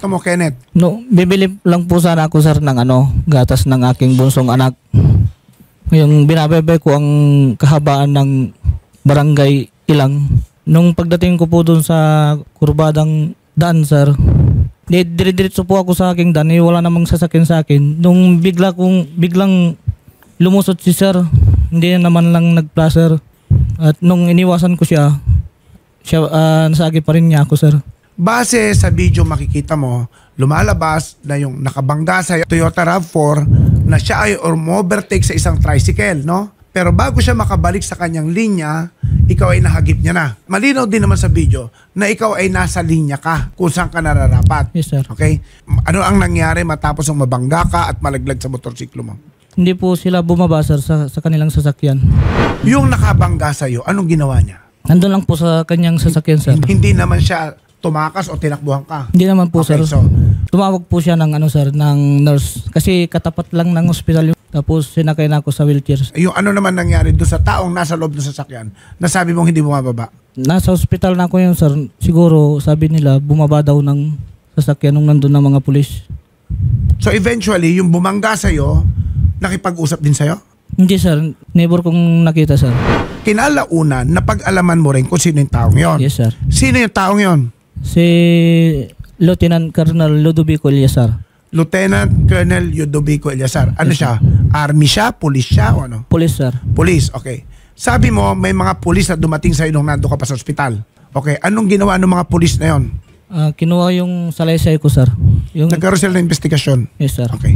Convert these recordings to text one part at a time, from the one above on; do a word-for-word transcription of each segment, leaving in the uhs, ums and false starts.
kwento mo, Kenneth? No, bibili lang po sana ako sir ng ano, gatas ng aking bunsong anak. Yung binabebe ko ang kahabaan ng barangay Ilang. Nung pagdating ko po doon sa kurbadang daan sir, dire-diretso po ako sa aking daan, eh, wala namang sasakyan sa akin. Nung bigla kong, biglang lumusot si sir, hindi naman lang nag-placer. At nung iniwasan ko siya, siya uh, nasagi pa rin niya ako sir. Base sa video makikita mo, lumalabas na yung nakabangga sa Toyota RAV four na siya ay overtake sa isang tricycle, no? Pero bago siya makabalik sa kanyang linya, ikaw ay nahagip niya na. Malinaw din naman sa video na ikaw ay nasa linya ka kung saan ka nararapat. Yes, sir. Okay? Ano ang nangyari matapos ang mabangga ka at malaglag sa motorsiklo mo? Hindi po sila bumaba sir sa, sa kanilang sasakyan. Yung nakabangga sa'yo, anong ginawa niya? Nandun lang po sa kanyang sasakyan sir. Hindi naman siya tumakas o tinakbuhan ka? Hindi naman po okay, sir. So, tumawag po siya ng ano sir, ng nurse. Kasi katapat lang ng ospital yung tapos sinakay na ako sa wheelchair. Yung ano naman nangyari doon sa taong nasa loob ng sasakyan, nasabi mong hindi bumababa? Nasa ospital na ako yun sir. Siguro sabi nila bumaba daw ng sasakyan nung nandun ng mga pulis. So eventually, yung bumangga sa'yo, nakipag-usap din sa'yo? Hindi sir. Neighbor kong nakita sir. Kinalaunan, napag-alaman mo rin kung sino yung taong yon. Yes sir. Sino yung taong yon? Si Lieutenant Colonel Ludovico Eliazar. Lieutenant Colonel Ludovico Eliazar. Ano yes, siya? Army siya? Police siya? O ano? Police sir. Police, okay. Sabi mo, may mga police na dumating sa'yo nung nando ka pa sa ospital. Okay, anong ginawa ng mga police na yon? Uh, kinuha yung salaysay ko sir. Yung... Nagkaroon sila ng investigasyon? Yes sir. Okay.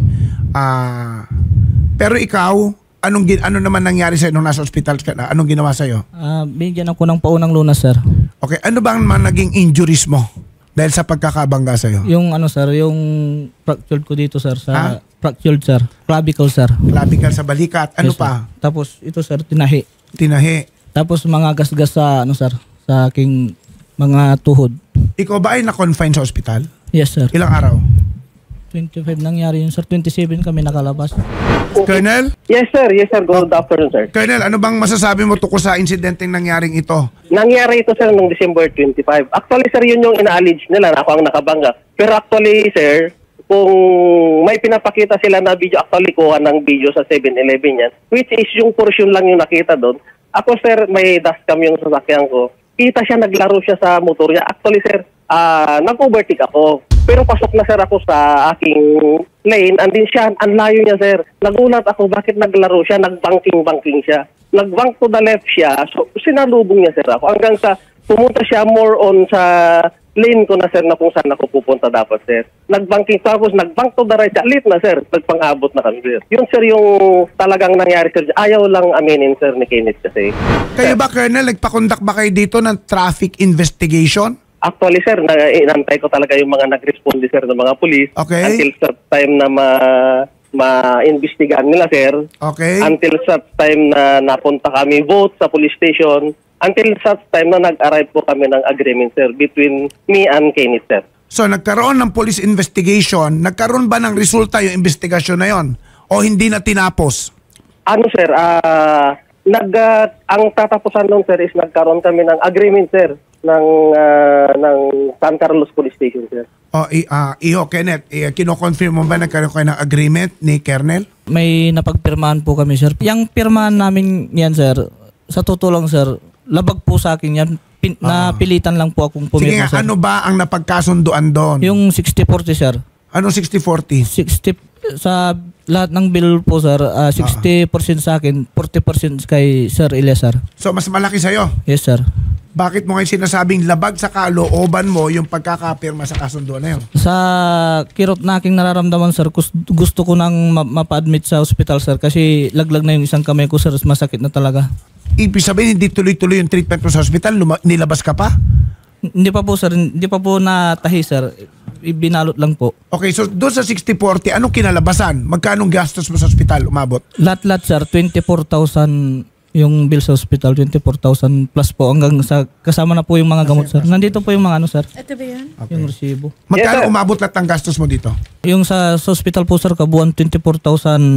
Uh, pero ikaw, anong, ano naman nangyari sa'yo nung nasa ospital ka na? Anong ginawa sa'yo? Uh, bigyan ako ng paunang lunas sir. Okay, ano bang mga naging injuries mo? Dahil sa pagkakabangga sa'yo? Yung ano sir, yung fractured ko dito sir, sa ha? fractured sir, clavicle sir. Clavicle sa balikat, ano yes, pa? Sir. Tapos ito sir, tinahi. Tinahi. Tapos mga gasgas sa ano sir, sa aking mga tuhod. Ikaw ba ay na-confine sa ospital? Yes sir. Ilang araw? twenty-five nangyari yun sir, twenty-seven kami nakalabas. Colonel? Yes sir, yes sir, good afternoon sir. Colonel, ano bang masasabi mo tungkol sa insidenteng nangyaring ito? Nangyari ito sir noong December twenty-five. Actually sir, yun yung ina-allege nila na ako ang nakabangga. Pero actually sir, kung may pinapakita sila na video, actually kuha ng video sa seven eleven yan, which is yung portion lang yung nakita doon. Ako sir, may dashcam yung sasakyan ko. Kita siya, naglaro siya sa motor niya. Actually sir, uh, nag-overtake ako. Pero pasok na sir ako sa aking lane, and din siya, ang layo niya sir. Nagulat ako, bakit naglaro siya, nagbanking-banking siya. Nagbank to the left siya, so sinalubong niya sir ako. Hanggang sa pumunta siya more on sa lane ko na sir na kung saan ako pupunta dapat sir. Nagbanking, tapos nagbank to the right, alit na sir, nagpang-abot na kami sir. Yun sir yung talagang nangyari sir. Ayaw lang aminin sir ni Kenneth kasi. Kayo ba Colonel, nagpakondak ba kayo dito ng traffic investigation? Actually sir, na inantay ko talaga yung mga nag-responde sir ng mga police. Okay. Until sa time na ma ma-investigahan nila sir. Okay. Until sa time na napunta kami vote sa police station. Until sa time na nag-arrive po kami ng agreement sir between me and Kenneth sir. So nagkaroon ng police investigation, nagkaroon ba ng resulta yung investigasyon na yon? O hindi na tinapos? Ano sir, ah uh, nag uh, ang tatapusan nun sir is nagkaroon kami ng agreement sir ng uh, ng San Carlos Police Station sir. O i uh, iho Kenneth, i- kino-confirm mo ba nagkaroon kayo ng agreement ni Colonel? May napagpirmahan po kami sir. Yung pirmahan namin yan sir, sa totoo lang sir, labag po sa akin yan. Pin, uh, napilitan lang po akong pumirma. Sige nga, sir. ano ba ang napagkasunduan doon? Yung sixty forty sir. Anong sixty forty? sixty sa lahat ng bill po sir, uh, sixty percent sa akin, forty percent kay Sir Eliazar. So mas malaki sa'yo? Yes sir. Bakit mo ngayon sinasabing labag sa kalooban mo yung pagkakapirma sa kasunduan na yun? Sa kirot na aking nararamdaman sir, gusto ko nang ma- mapa-admit sa hospital sir kasi laglag na yung isang kamay ko sir, masakit na talaga. Ibig sabihin hindi tuloy-tuloy yung treatment mo sa hospital, luma- nilabas ka pa? Hindi pa po sir, hindi pa po natahi sir. Ibinalot lang po. Okay, so doon sa sixty forty, anong kinalabasan? Magkano gastos mo sa hospital umabot? Lahat-lahat sir, twenty-four thousand yung bill sa hospital, twenty-four thousand plus po hanggang sa kasama na po yung mga gamot sir. Nandito po yung mga ano sir. Ito ba yan? Okay. Yung resibo. Magkano Yes, sir. umabot lahat ng gastos mo dito? Yung sa, sa hospital po sir, kabuuan twenty-four thousand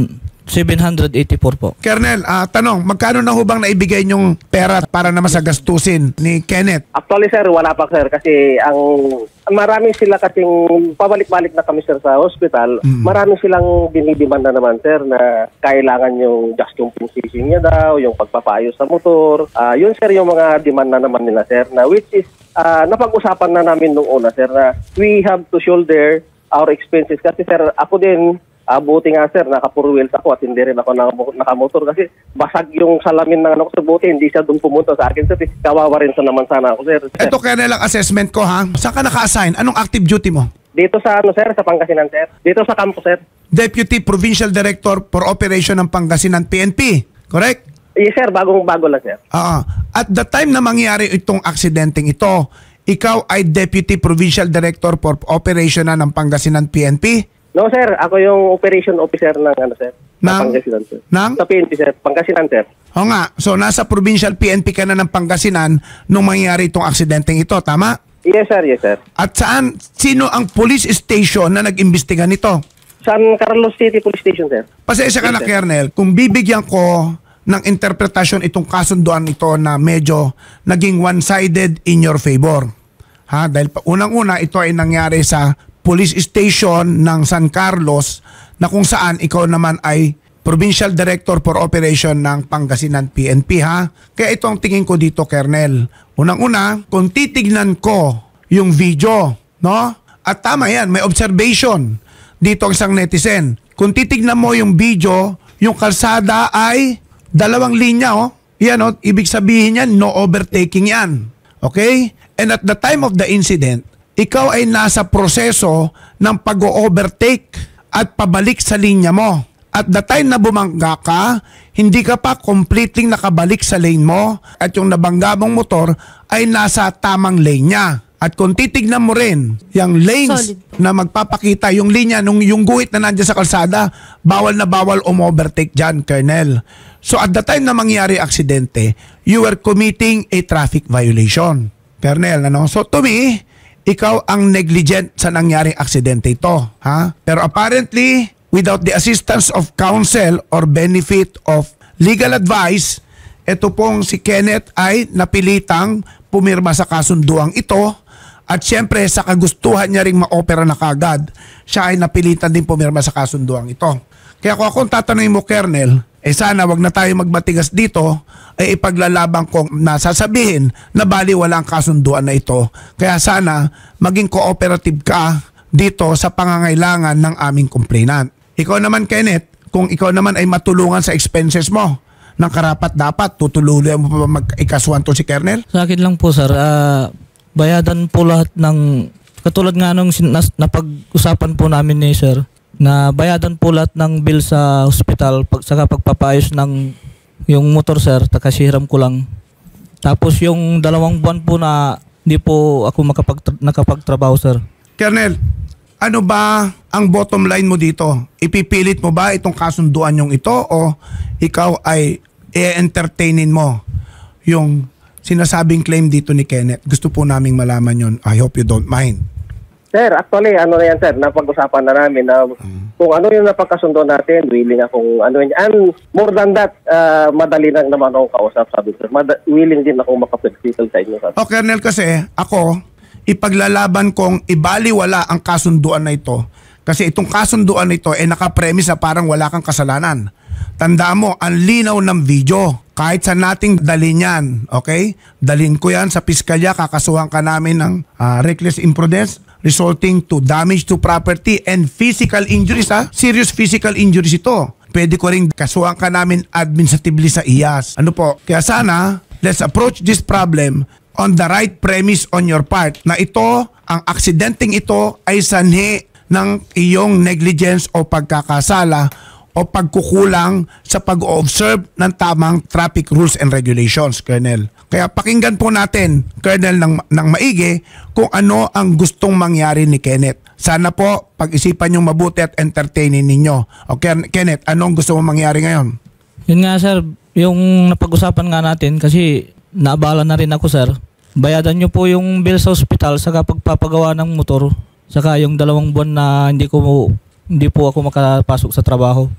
seven hundred eighty-four po. Colonel, ah, tanong, magkano na hubang naibigay niyong pera para naman sa gastusin ni Kenneth? Actually, sir, wala pa, sir. Kasi ang marami sila kasing pabalik-balik na kami, sir, sa hospital. Mm. Marami silang dinidiman na naman, sir, na kailangan yung just compensation niya daw, yung pagpapayos sa motor. Ah, yun, sir, yung mga demand na naman nila, sir, na which is ah, napag-usapan na namin nung una, sir, na we have to shoulder our expenses. Kasi, sir, ako din, Ah, buti nga, sir, naka-four wheels ako at hindi rin ako naka- nakamotor kasi basag yung salamin ng ano ko, sir. Buti hindi siya doon pumunta sa akin, sir. Kawawa rin sa naman sana ako, sir. Ito, Colonel, ang assessment ko, ha? Saan ka naka-assign? Anong active duty mo? Dito sa ano, sir, sa Pangasinan, sir. Dito sa campus, sir. Deputy Provincial Director for Operation ng Pangasinan P N P. Correct? Yes, sir, bagong-bago lang, sir. Ah, at the time na mangyari itong aksidenteng ito, ikaw ay Deputy Provincial Director for Operation na ng Pangasinan P N P? No, sir, ako yung operation officer ng ano, sir. Sa Ng- Pangasinan, sir. ng? Sa P N P, sir. Pangasinan, sir. O nga, so nasa Provincial P N P ka na ng Pangasinan nung mangyari itong aksidenteng ito, tama? Yes, sir, yes, sir. At saan, sino ang police station na nag-imbestiga nito? San Carlos City Police Station, sir. Pasensya ka na, Yes, sir. Colonel, kung bibigyan ko ng interpretasyon itong kasunduan ito na medyo naging one-sided in your favor. Ha? Dahil pa- unang-una, ito ay nangyari sa police station ng San Carlos na kung saan ikaw naman ay Provincial Director for Operation ng Pangasinan P N P, ha? Kaya ito ang tingin ko dito, Colonel. Unang-una, kung titignan ko yung video, no? At tama yan, may observation dito ang isang netizen. Kung titignan mo yung video, yung kalsada ay dalawang linya, oh. Yan, oh. Ibig sabihin yan, no overtaking yan. Okay? And at the time of the incident, ikaw ay nasa proseso ng pag-overtake at pabalik sa linya mo. At the time na bumangga ka, hindi ka pa completely nakabalik sa lane mo at yung nabangga mong motor ay nasa tamang lane niya. At kung titignan mo rin, yung lanes Solid. na magpapakita, yung linya, nung, yung guhit na nandiyan sa kalsada, bawal na bawal umovertake dyan, Colonel. So at the time na mangyari aksidente, you were committing a traffic violation. Colonel, ano? So to me, ikaw ang negligent sa nangyaring aksidente ito. Ha? Pero apparently, without the assistance of counsel or benefit of legal advice, ito pong si Kenneth ay napilitang pumirma sa kasunduang ito at syempre sa kagustuhan niya ring ma-opera na kagad, siya ay napilitan din pumirma sa kasunduang ito. Kaya kung akong tatanungin mo, Colonel, eh sana wag na tayo magmatigas dito, ay ipaglalaban kong nasasabihin na bali walang kasunduan na ito. Kaya sana maging cooperative ka dito sa pangangailangan ng aming complainant. Ikaw naman, Kenneth, kung ikaw naman ay matulungan sa expenses mo, ng karapat dapat, tutuluyan mo pa ba mag-ikasuhan to si Colonel? Sa akin lang po, sir, ah, bayadan po lahat ng, katulad nga nung sin- nas- napag-usapan po namin ni sir, na bayadan po lahat ng bill sa hospital, pag, saka pagpapayos ng yung motor, sir, takasiram ko lang. Tapos yung dalawang buwan po na hindi po ako makapag- nakapagtrabaho, sir. Colonel, ano ba ang bottom line mo dito? Ipipilit mo ba itong kasunduan yung ito o ikaw ay i-entertainin mo yung sinasabing claim dito ni Kenneth? Gusto po naming malaman yon. I hope you don't mind. Sir, actually, ano na yan, sir, napag-usapan na namin na kung ano yung napagkasundo natin, willing akong ano yun. And more than that, uh, madali lang naman akong kausap, sabi sir. Mad- willing din akong makapag-settle sa inyo, sir. O Colonel, kasi ako, ipaglalaban kong ibaliwala ang kasunduan na ito. Kasi itong kasunduan na ito ay nakapremise na parang wala kang kasalanan. Tandaan mo, ang linaw ng video. Kahit sa nating dalhin yan, okay? Dalhin ko yan sa piskalya, kakasuhan ka namin ng ah, reckless imprudence resulting to damage to property and physical injuries, ha? Serious physical injuries ito. Pwede ko rin kasuhan ka namin administratively sa I A S. Ano po? Kaya sana, let's approach this problem on the right premise on your part na ito, ang aksidenteng ito ay sanhi ng iyong negligence o pagkakasala o pagkukulang sa pag-observe ng tamang traffic rules and regulations, Colonel. Kaya pakinggan po natin, Colonel, ng, ng maigi kung ano ang gustong mangyari ni Kenneth. Sana po pag-isipan nyo mabuti at entertainin ninyo. Okay, Kenneth, anong gusto mo mangyari ngayon? Yun nga, sir, yung napag-usapan nga natin, kasi naabala na rin ako, sir. Bayadan nyo po yung bill sa hospital saka pagpapagawa ng motor, saka yung dalawang buwan na hindi ko hindi po ako makapasok sa trabaho.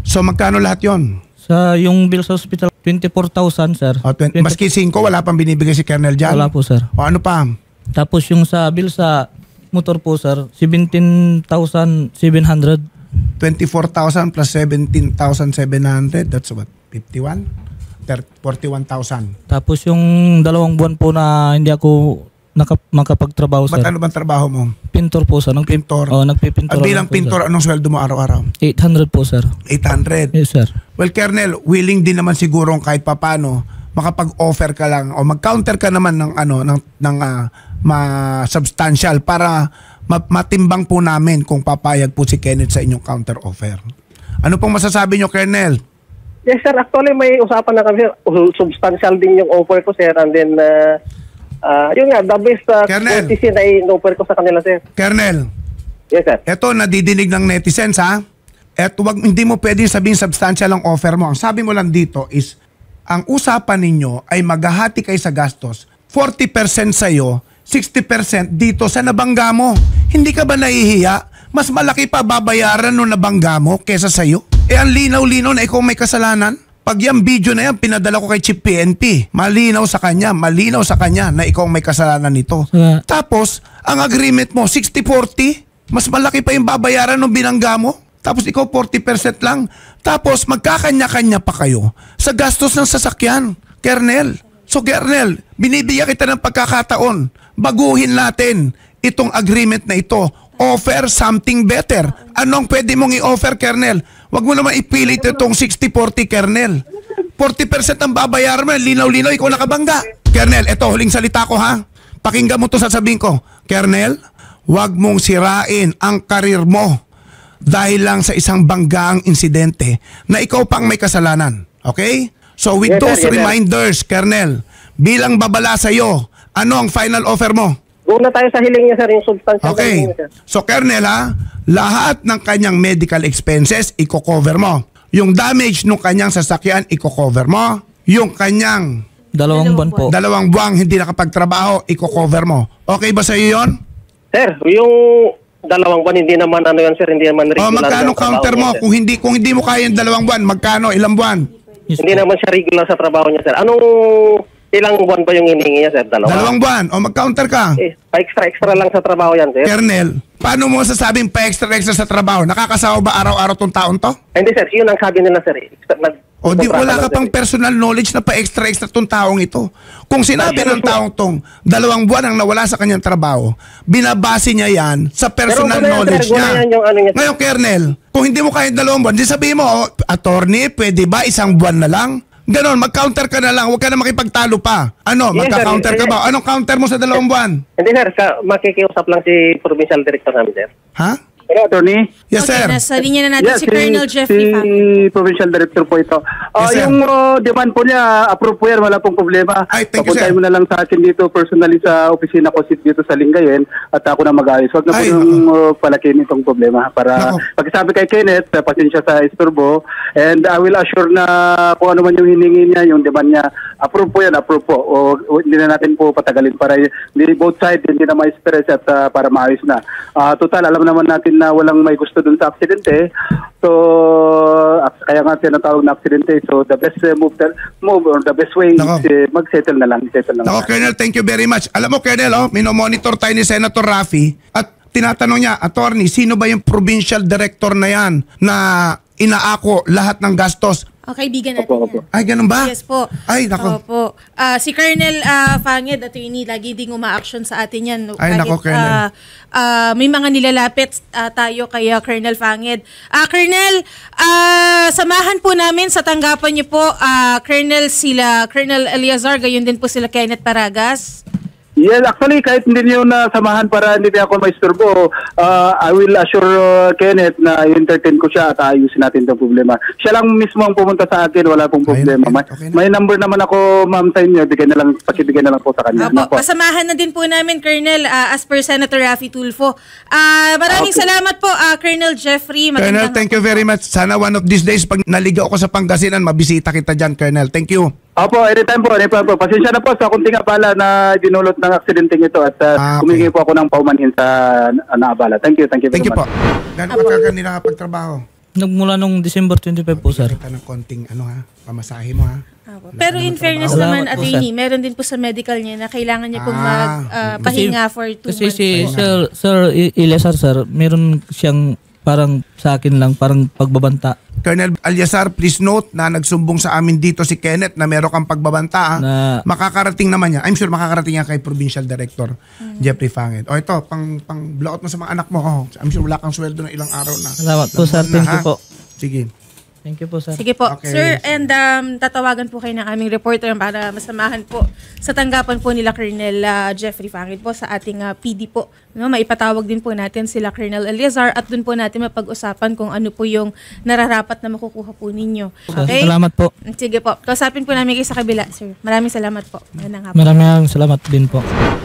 So magkano lahat yon? Sa yung bill sa hospital, twenty-four thousand, sir. O, twen- twenty maski cinco, wala pang binibigay si Colonel dyan? Wala po, sir. O ano pa? Tapos yung sa bill sa motor po, sir, seventeen thousand seven hundred. twenty-four thousand plus seventeen thousand seven hundred, that's what? fifty-one? forty-one thousand. Tapos yung dalawang buwan po na hindi ako nakap- makapagtrabaho, sir. Ba't ano bang trabaho mo? Pintor po, sir. Nang Pintor? Oh, nagpipintor. At bilang ako po, pintor, sir. anong sweldo mo araw-araw? eight hundred po, sir. eight hundred. Yes, sir. Well, Colonel, willing din naman siguro kahit papano makapag-offer ka lang o mag-counter ka naman ng ano ng ng ah, ma-substantial para ma- matimbang po namin kung papayag po si Kenneth sa inyong counter offer. Ano pong masasabi nyo, Colonel? Yes, sir. Actually, may usapan na kami, sir. Substantial din yung offer ko, sir. And then, uh, uh, yun nga, the best uh, Colonel. courtesy na in-offer ko sa kanila, sir. Colonel, Yes, sir. eto nadidinig ng netizens ha. Eto wag hindi mo pwedeng sabihin substantial ang offer mo. Ang sabi mo lang dito is ang usapan ninyo ay maghahati kayo sa gastos. forty percent sa iyo, sixty percent dito sa nabangga mo. Hindi ka ba nahihiya? Mas malaki pa babayaran nung nabangga mo kesa sa iyo. Eh ang linaw-linaw na ikaw may kasalanan. Pag yung video na yan, pinadala ko kay Chief P N P. Malinaw sa kanya, malinaw sa kanya na ikaw may kasalanan nito. Yeah. Tapos, ang agreement mo, sixty forty, mas malaki pa yung babayaran nung binangga mo. Tapos ikaw forty percent lang. Tapos magkakanya-kanya pa kayo sa gastos ng sasakyan, Colonel. So Colonel, binibigyan kita ng pagkakataon. Baguhin natin itong agreement na ito. Offer something better. Anong pwede mong i-offer, Colonel? Huwag mo naman ipilit itong sixty forty, Colonel. forty percent ang babayaran mo, linaw-linaw, ikaw nakabangga. Colonel, ito, huling salita ko ha. Pakinggan mo to sasabihin ko. Colonel, huwag mong sirain ang karir mo dahil lang sa isang banggaang insidente na ikaw pang may kasalanan. Okay? So with Yes, sir. those Yes, sir. reminders, Colonel, bilang babala sa iyo, ano ang final offer mo? Go na tayo sa hiling niya, sir, yung substantial. Okay. na hiling niya, sir. So Colonel ha, lahat ng kanyang medical expenses, i-cover mo. Yung damage ng kanyang sasakyan, i-cover mo. Yung kanyang Dalawang buwan po. dalawang buwang hindi nakapagtrabaho, i-cover mo. Okay ba sa iyo yun? Sir, yung dalawang buwan, hindi naman ano yan, sir, hindi naman O regular. magkano na trabaho counter niya, mo? sir. Kung hindi kung hindi mo kaya yung dalawang buwan, magkano? Ilang buwan? Yes, Hindi po. naman siya regular sa trabaho niya, sir. Anong ilang buwan ba yung hinihingi niya, sir? Dalawa. Dalawang buwan. O mag-counter ka. Eh, pa-extra-extra lang sa trabaho yan, sir. Colonel, paano mo sasabing pa-extra-extra sa trabaho? Nakakasawa ba araw-araw tong taon to? Hindi, sir. Yun ang sabi nila, sir. Extra- nag- O di kontrata wala ka lang, sir. pang personal knowledge na pa-extra-extra tong taong ito. Kung sinabi Pero, ng sir, taong tong dalawang buwan ang nawala sa kanyang trabaho, binabase niya yan sa personal Pero, knowledge sir, niya. yan yung ano niya, sir. Ngayon, Colonel, kung hindi mo kaya yung dalawang buwan, di sabihin mo, oh, attorney, pwede ba isang buwan na lang? Ganon, mag-counter ka na lang, huwag ka na makipagtalo pa. Ano, Yes, magka-counter sir. ka ba? Anong counter mo sa dalawang buwan? Hindi, sir. Ka- makikiusap lang si provincial director namin, sir. Ha? Hello, attorney. Yes, Okay, sir. nasa linya na natin Yes, si Colonel Jeffrey si Fang. Provincial Director po ito. Ah, Yes, sir. yung uh, demand po niya, approve po yan, wala pong problema. Ay, thank you, Papuntay sir. mo na lang sa akin dito personally sa opisina ko sit dito sa Lingayen at ako na mag-ayos. Huwag na po Ay, yung uh, palakin itong problema. Para Nako. pagsabi kay Kenneth, uh, pasensya sa isturbo, and I will assure na kung ano man yung hiningi niya, yung demand niya, approve po yan, approve po. O, o hindi na natin po patagalin para hindi both side, hindi na ma-stress at uh, para maayos na. Ah, total, alam naman natin na walang may gusto dun sa aksidente. So, ak- kaya nga tinatawag na aksidente. So, the best uh, move, move or the best way Nako. is uh, mag-settle na lang. Settle na Nako, lang. Colonel, thank you very much. Alam mo, Colonel, oh, minomonitor tayo ni Senator Raffy at tinatanong niya, attorney, sino ba yung provincial director na yan na inaako lahat ng gastos? O, kaibigan natin Opo, yan. opo. Ay, ganun ba? Yes po. Ay, nako. Opo. Ah, si Colonel ah, Fanged, attorney, lagi ding uma-action sa atin yan. Ay, Kahit, nako, Colonel. ah, ah, may mga nilalapit ah, tayo kay ah, Colonel Fanged. Ah, Colonel, ah, samahan po namin sa tanggapan niyo po, ah, Colonel sila, Colonel Eleazar, gayon din po sila Kenneth Paragas. Yes, actually, kahit hindi niyo na samahan para hindi niya ako maisturbo, uh, I will assure uh, Kenneth na i-entertain ko siya at ayusin natin itong problema. Siya lang mismo ang pumunta sa akin, wala pong problema. May, okay na. may number naman ako, ma'am, sa inyo. Bigyan na lang, pakibigyan na lang po sa kanya. Ano Opo, po? pasamahan na din po namin, Colonel, ah, as per Senator Raffy Tulfo. Ah, maraming Okay. salamat po, ah, Colonel Jeffrey. Colonel, Magandang thank you very much. Sana one of these days, pag naligaw ako sa Pangasinan, mabisita kita dyan, Colonel. Thank you. Opo, anytime po, anytime po. Pasensya na po sa kunting abala na dinulot ng aksidente ito at uh, Ah, okay. humingi po ako ng paumanhin sa uh, naabala. Thank you, thank you very Thank you much. po. Gano'n ka ka nila kapagtrabaho? Nagmula nung December twenty-five po, sir. Kita ng konting ano ha, pamasahe mo ha. Apo. Pero in fairness Salamat naman, po, attorney, meron din po sa medical niya na kailangan niya pong Ah. magpahinga for two Kasi months. si po. Sir, Sir I- Eliasar, sir, meron siyang parang sa akin lang, parang pagbabanta. Colonel Alyasar, please note na nagsumbong sa amin dito si Kenneth na meron kang pagbabanta. ha? Na- Makakarating naman niya. I'm sure makakarating yan kay Provincial Director Jeffrey Fanged. O ito, pang, pang blowout mo sa mga anak mo. Oh, I'm sure wala kang sweldo ng ilang araw na. Salamat po, sir. Ilang buwan Thank na, you ha? po. Sige. Thank you po, sir. Sige po. Okay. Sir, and um, tatawagan po kayo ng aming reporter para masamahan po sa tanggapan po nila Colonel uh, Jeffrey Fanged po sa ating uh, P D po. No, maipatawag din po natin sila Colonel Eleazar at dun po natin mapag-usapan kung ano po yung nararapat na makukuha po ninyo. Okay? Salamat po. Sige po. Kausapin po namin kayo sa kabila, sir. Maraming salamat po. Magandang hapon. Maraming salamat din po.